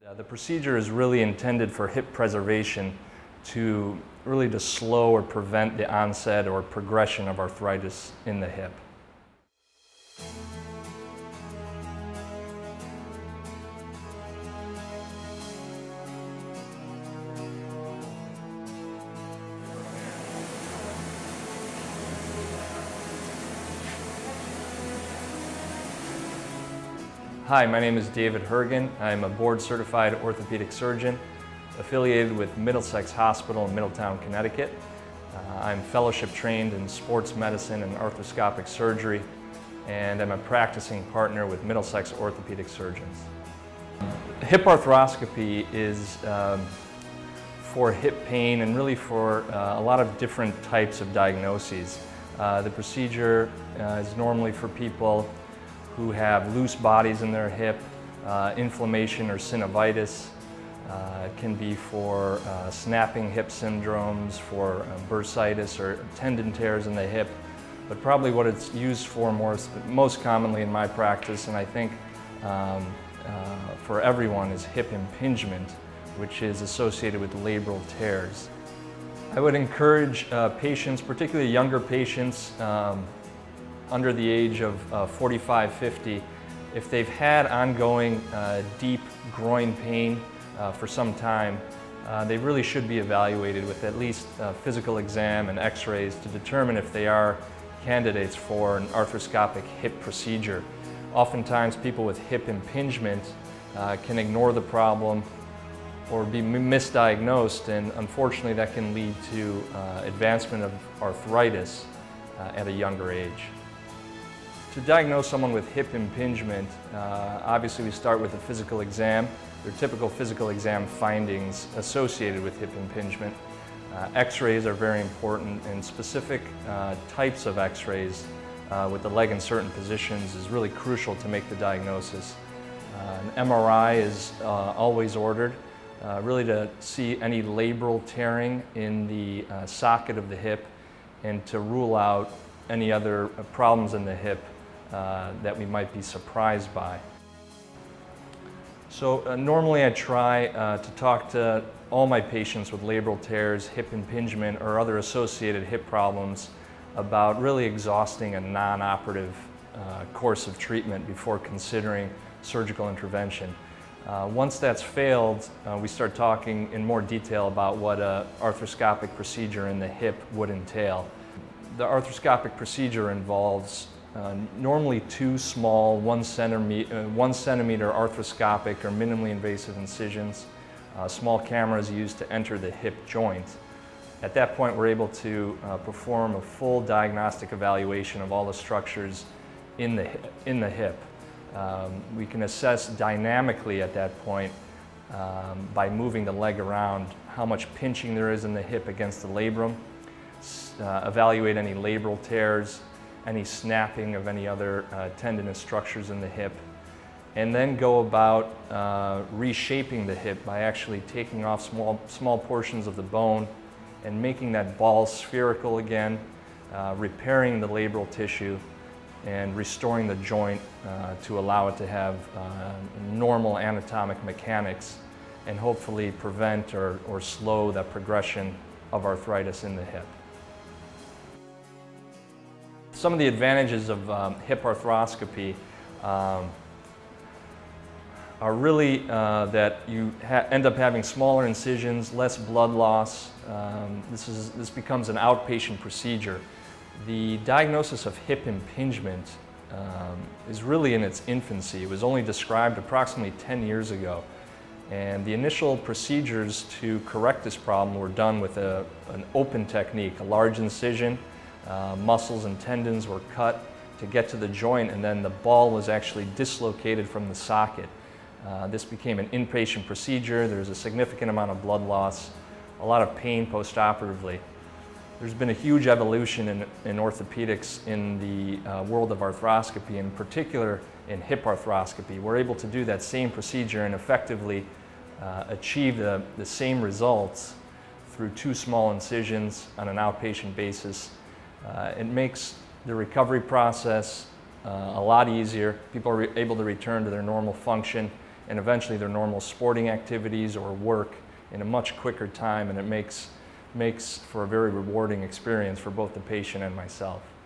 The procedure is really intended for hip preservation to slow or prevent the onset or progression of arthritis in the hip. Hi, my name is David Hergan. I'm a board-certified orthopedic surgeon affiliated with Middlesex Hospital in Middletown, Connecticut. I'm fellowship trained in sports medicine and arthroscopic surgery, and I'm a practicing partner with Middlesex orthopedic surgeons. Hip arthroscopy is for hip pain and really for a lot of different types of diagnoses. The procedure is normally for people who have loose bodies in their hip, inflammation or synovitis. It can be for snapping hip syndromes, for bursitis or tendon tears in the hip. But probably what it's used for most commonly in my practice, and I think for everyone, is hip impingement, which is associated with labral tears. I would encourage patients, particularly younger patients, under the age of 45, 50, if they've had ongoing deep groin pain for some time, they really should be evaluated with at least a physical exam and x-rays to determine if they are candidates for an arthroscopic hip procedure. Oftentimes people with hip impingement can ignore the problem or be misdiagnosed, and unfortunately that can lead to advancement of arthritis at a younger age. To diagnose someone with hip impingement, obviously we start with a physical exam. There are typical physical exam findings associated with hip impingement. X-rays are very important, and specific types of x-rays with the leg in certain positions is really crucial to make the diagnosis. An MRI is always ordered, really to see any labral tearing in the socket of the hip and to rule out any other problems in the hip that we might be surprised by. So normally I try to talk to all my patients with labral tears, hip impingement, or other associated hip problems about really exhausting a non-operative course of treatment before considering surgical intervention. Once that's failed, we start talking in more detail about what an arthroscopic procedure in the hip would entail. The arthroscopic procedure involves normally two small 1 centimeter arthroscopic or minimally invasive incisions. Small cameras used to enter the hip joint. At that point, we're able to perform a full diagnostic evaluation of all the structures in the hip. We can assess dynamically at that point by moving the leg around how much pinching there is in the hip against the labrum, evaluate any labral tears, any snapping of any other tendinous structures in the hip, and then go about reshaping the hip by actually taking off small portions of the bone and making that ball spherical again, repairing the labral tissue, and restoring the joint to allow it to have normal anatomic mechanics and hopefully prevent or slow the progression of arthritis in the hip. Some of the advantages of hip arthroscopy are really that you end up having smaller incisions, less blood loss. This becomes an outpatient procedure. The diagnosis of hip impingement is really in its infancy. It was only described approximately 10 years ago. And the initial procedures to correct this problem were done with an open technique, a large incision. Muscles and tendons were cut to get to the joint, and then the ball was actually dislocated from the socket. This became an inpatient procedure. There's a significant amount of blood loss, a lot of pain post-operatively. There's been a huge evolution in orthopedics in the world of arthroscopy, in particular in hip arthroscopy. We're able to do that same procedure and effectively achieve the same results through two small incisions on an outpatient basis. It makes the recovery process a lot easier. People are able to return to their normal function and eventually their normal sporting activities or work in a much quicker time, and it makes for a very rewarding experience for both the patient and myself.